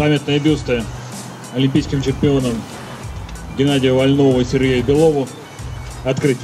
памятные бюсты олимпийским чемпионам Геннадию Вольнову и Сергею Белову открыть.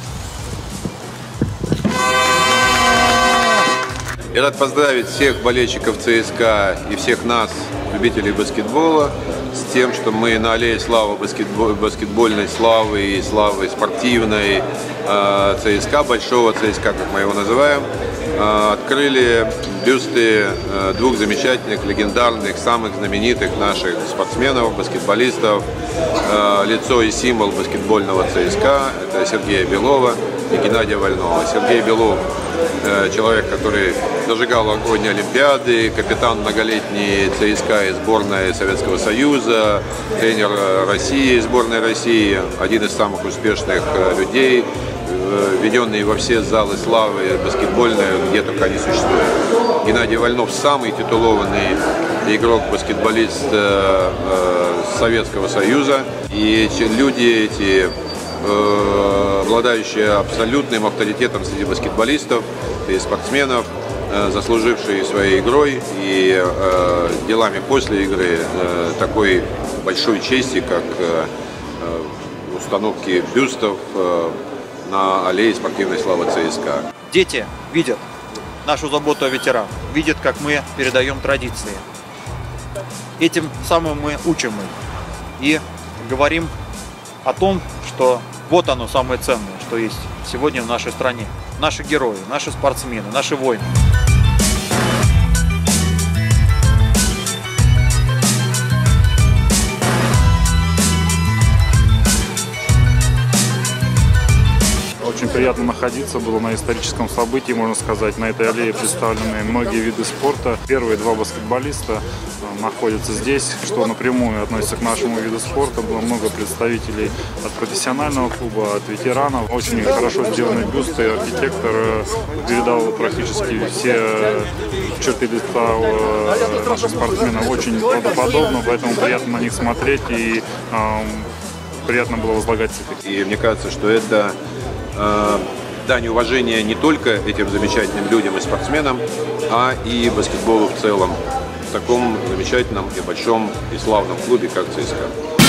Я рад поздравить всех болельщиков ЦСКА и всех нас, любителей баскетбола, с тем, что мы на аллее славы баскетбольной славы и славы спортивной ЦСКА, большого ЦСКА, как мы его называем, открыли бюсты двух замечательных, легендарных, самых знаменитых наших спортсменов, баскетболистов, лицо и символ баскетбольного ЦСКА. Это Сергея Белова и Геннадия Вольнова. Сергей Белов – человек, который зажигал огонь Олимпиады, капитан многолетний ЦСКА и сборной Советского Союза, тренер России, сборной России, один из самых успешных людей, введенные во все залы славы баскетбольные, где только они существуют. Геннадий Вольнов – самый титулованный игрок-баскетболист Советского Союза. И люди эти, обладающие абсолютным авторитетом среди баскетболистов и спортсменов, заслужившие своей игрой и делами после игры такой большой чести, как установки бюстов на аллее спортивной славы ЦСКА. Дети видят нашу заботу о ветеранах, видят, как мы передаем традиции. Этим самым мы учим их и говорим о том, что вот оно самое ценное, что есть сегодня в нашей стране. Наши герои, наши спортсмены, наши воины. Очень приятно находиться было на историческом событии, можно сказать. На этой аллее представлены многие виды спорта. Первые два баскетболиста находятся здесь, что напрямую относится к нашему виду спорта. Было много представителей от профессионального клуба, от ветеранов. Очень хорошо сделаны бюсты. Архитектор передал практически все черты лица наших спортсменов очень правдоподобно, поэтому приятно на них смотреть и приятно было возлагать цветы. И мне кажется, что это дань уважения не только этим замечательным людям и спортсменам, а и баскетболу в целом в таком замечательном и большом и славном клубе, как ЦСКА.